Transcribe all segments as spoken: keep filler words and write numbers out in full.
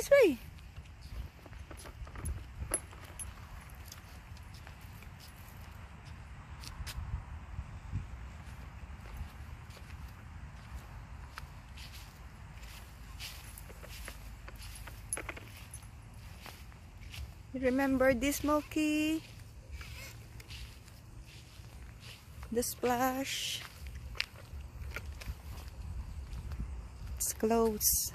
This way. Remember this, Moki? The splash. It's close.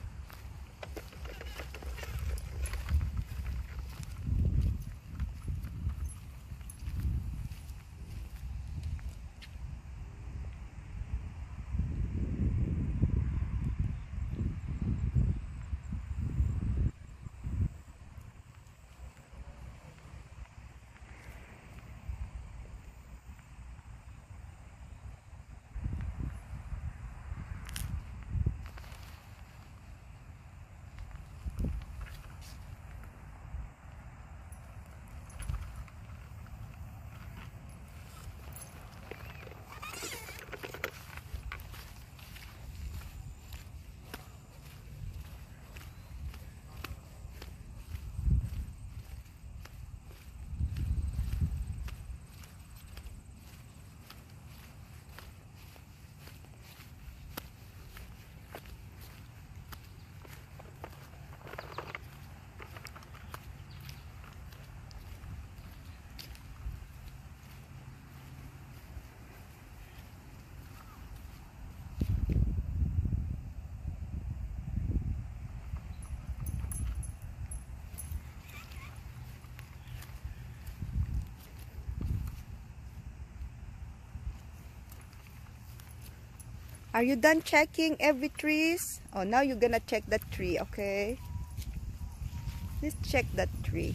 Are you done checking every trees? Oh, now you're gonna check that tree, okay? Let's check that tree.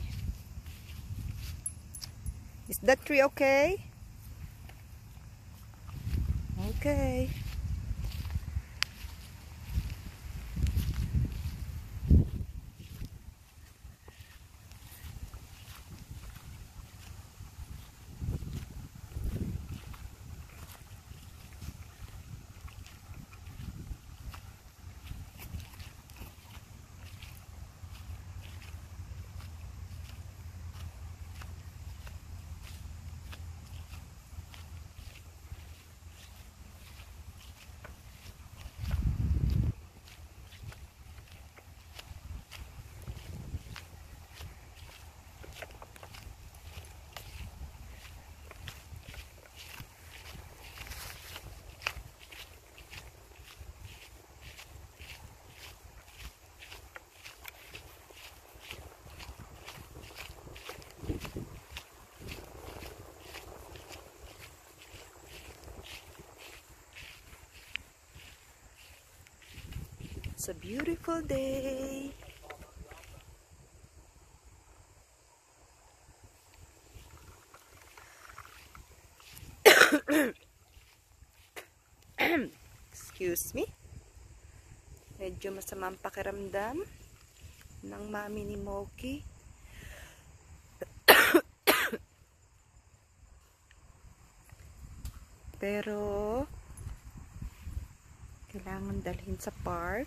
Is that tree okay? Okay. It's a beautiful day. Excuse me. Medyo masamang pakiramdam ng mami ni Moki. Pero kailangan dalhin sa park.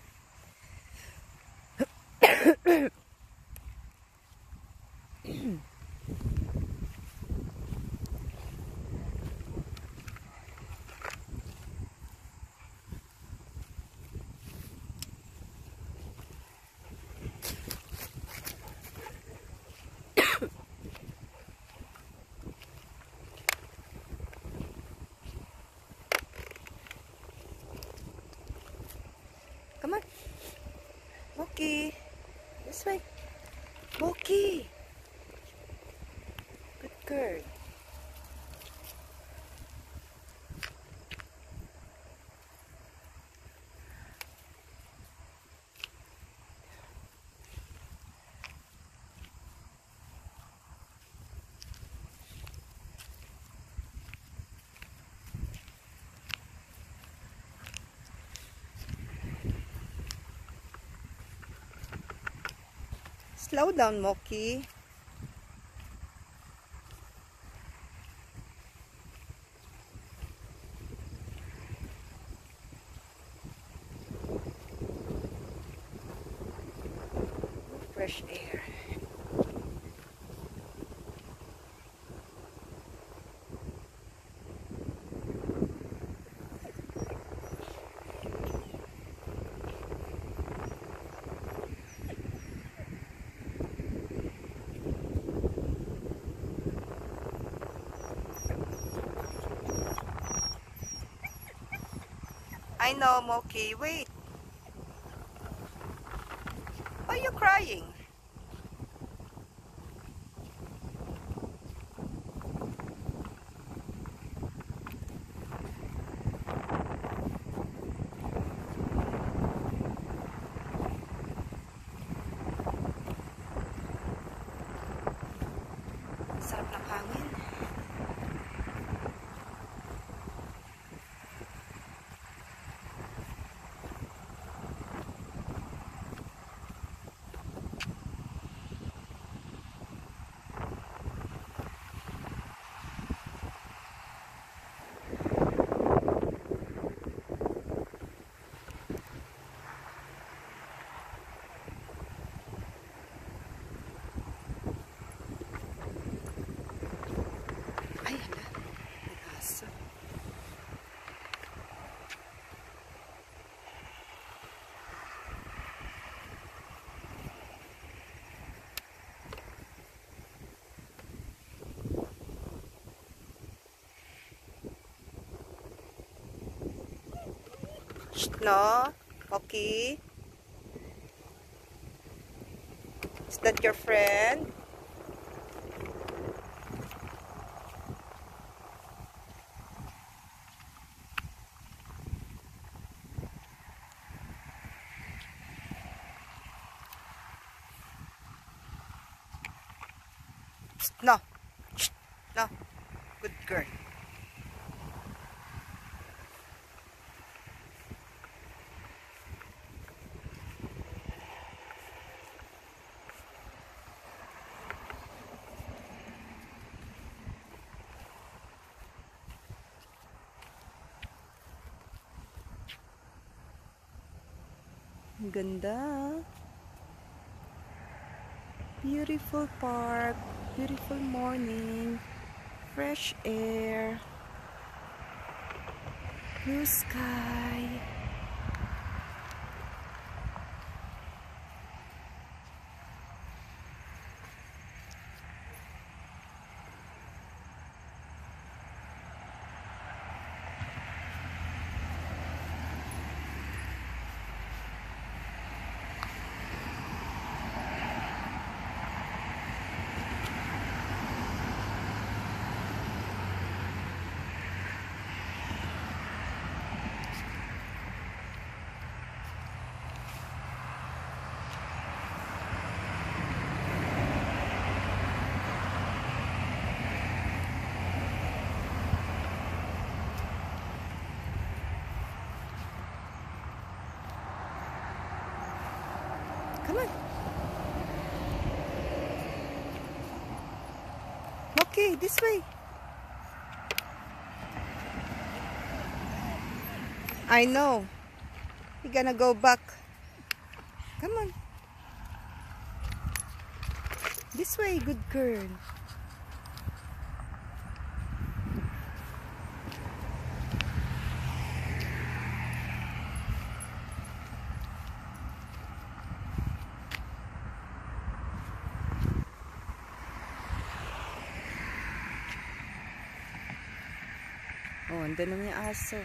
Come on. Moki. This way. Moki. Good girl. Slow down, Moki. fresh air. I know, Moki. Wait. Why are you crying? Sarap ng hangin. Ay, hala. May aso. Shh, no? Okay. Is that your friend? Shh, no. Shh, no. Good girl. Ang ganda. Beautiful park. Beautiful morning. Fresh air. Blue sky. Come on. Okay, this way. I know. You're gonna go back. Come on. This way, good girl. Oh, andun naman yung aso.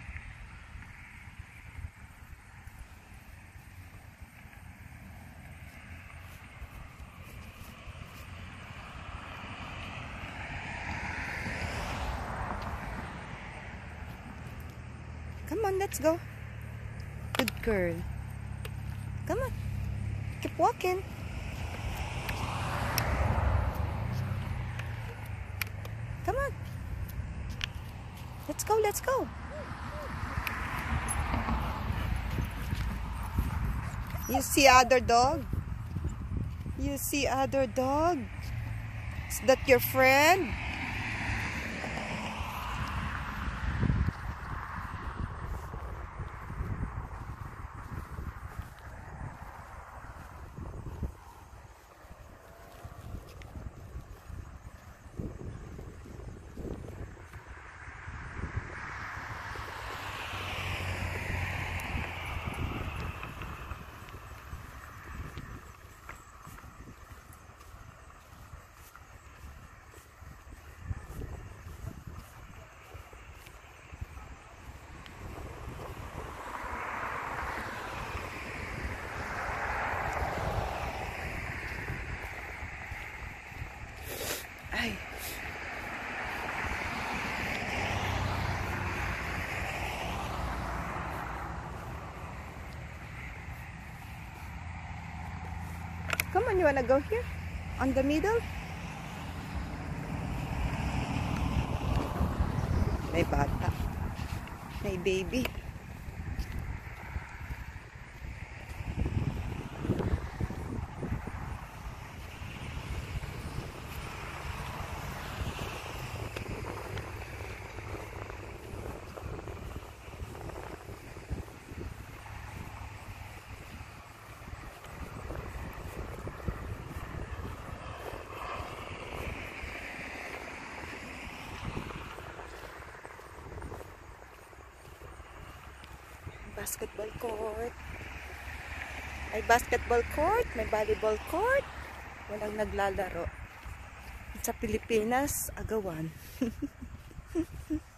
Come on, let's go. Good girl. Come on. Keep walking. Come on. Let's go, let's go. You see other dog? You see other dog? Is that your friend? Come on, you wanna go here? On the middle? May bata. May baby. Basketball court. May basketball court, may volleyball court. Walang naglalaro. Sa Pilipinas, agawan.